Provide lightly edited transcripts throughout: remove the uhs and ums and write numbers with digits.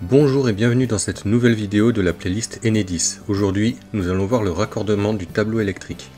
Bonjour et bienvenue dans cette nouvelle vidéo de la playlist Enedis. Aujourd'hui, nous allons voir le raccordement du tableau électrique.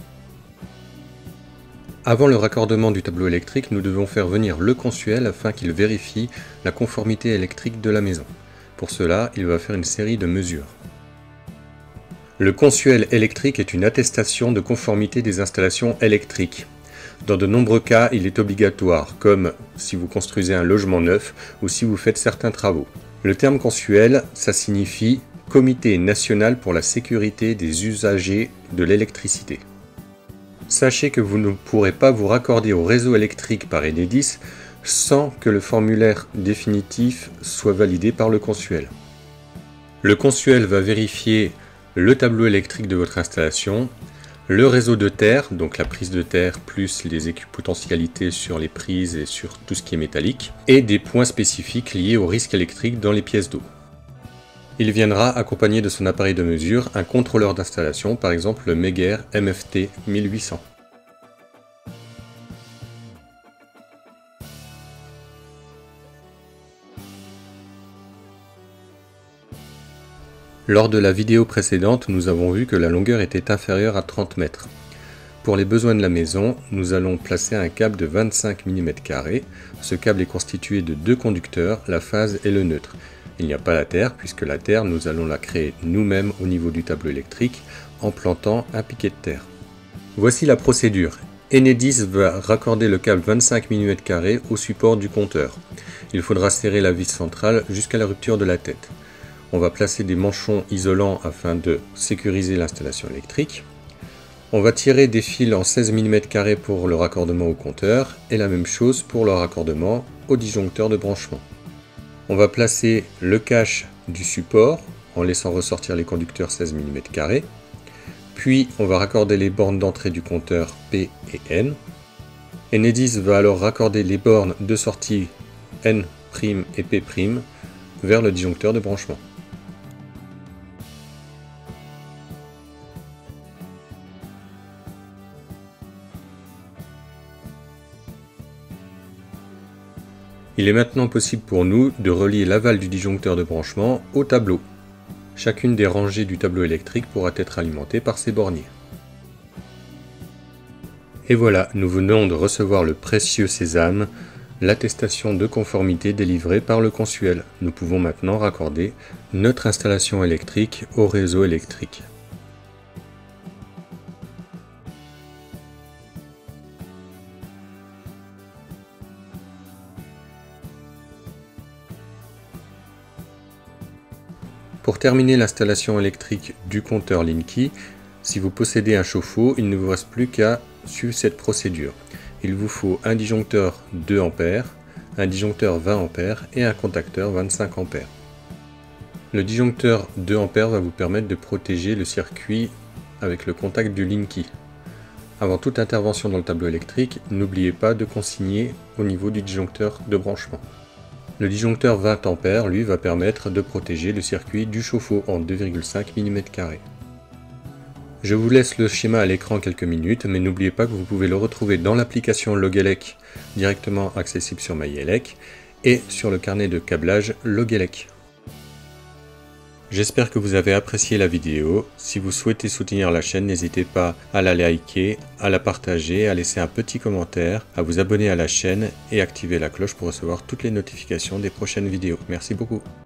Avant le raccordement du tableau électrique, nous devons faire venir le consuel afin qu'il vérifie la conformité électrique de la maison. Pour cela, il va faire une série de mesures. Le consuel électrique est une attestation de conformité des installations électriques. Dans de nombreux cas, il est obligatoire, comme si vous construisez un logement neuf ou si vous faites certains travaux. Le terme consuel, ça signifie Comité national pour la sécurité des usagers de l'électricité. Sachez que vous ne pourrez pas vous raccorder au réseau électrique par Enedis sans que le formulaire définitif soit validé par le consuel. Le consuel va vérifier le tableau électrique de votre installation, le réseau de terre, donc la prise de terre plus les équipotentialités sur les prises et sur tout ce qui est métallique, et des points spécifiques liés au risque électrique dans les pièces d'eau. Il viendra accompagné de son appareil de mesure, un contrôleur d'installation, par exemple le Megger MFT 1800. Lors de la vidéo précédente, nous avons vu que la longueur était inférieure à 30 mètres. Pour les besoins de la maison, nous allons placer un câble de 25 mm². Ce câble est constitué de deux conducteurs, la phase et le neutre. Il n'y a pas la terre, puisque la terre, nous allons la créer nous-mêmes au niveau du tableau électrique en plantant un piquet de terre. Voici la procédure. Enedis va raccorder le câble 25 mm² au support du compteur. Il faudra serrer la vis centrale jusqu'à la rupture de la tête. On va placer des manchons isolants afin de sécuriser l'installation électrique. On va tirer des fils en 16 mm² pour le raccordement au compteur et la même chose pour le raccordement au disjoncteur de branchement. On va placer le cache du support en laissant ressortir les conducteurs 16 mm². Puis on va raccorder les bornes d'entrée du compteur P et N. Enedis va alors raccorder les bornes de sortie N' et P' vers le disjoncteur de branchement. Il est maintenant possible pour nous de relier l'aval du disjoncteur de branchement au tableau. Chacune des rangées du tableau électrique pourra être alimentée par ces borniers. Et voilà, nous venons de recevoir le précieux sésame, l'attestation de conformité délivrée par le consuel. Nous pouvons maintenant raccorder notre installation électrique au réseau électrique. Pour terminer l'installation électrique du compteur Linky, si vous possédez un chauffe-eau, il ne vous reste plus qu'à suivre cette procédure. Il vous faut un disjoncteur 2 A, un disjoncteur 20 A et un contacteur 25 A. Le disjoncteur 2 A va vous permettre de protéger le circuit avec le contact du Linky. Avant toute intervention dans le tableau électrique, n'oubliez pas de consigner au niveau du disjoncteur de branchement. Le disjoncteur 20 A, lui, va permettre de protéger le circuit du chauffe-eau en 2,5 mm². Je vous laisse le schéma à l'écran quelques minutes, mais n'oubliez pas que vous pouvez le retrouver dans l'application Logelec, directement accessible sur MyElec, et sur le carnet de câblage Logelec. J'espère que vous avez apprécié la vidéo. Si vous souhaitez soutenir la chaîne, n'hésitez pas à la liker, à la partager, à laisser un petit commentaire, à vous abonner à la chaîne et activer la cloche pour recevoir toutes les notifications des prochaines vidéos. Merci beaucoup.